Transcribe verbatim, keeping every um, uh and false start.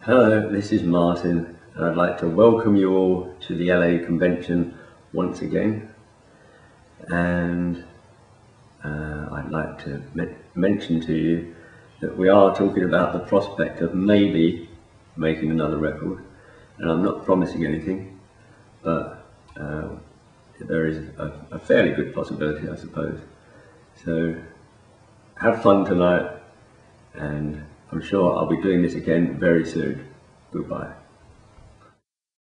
Hello, this is Martin, and I'd like to welcome you all to the L A Convention once again. And uh, I'd like to me mention to you that we are talking about the prospect of maybe making another record. And I'm not promising anything, but uh, there is a, a fairly good possibility, I suppose. So have fun tonight, and I'm sure I'll be doing this again very soon. Goodbye.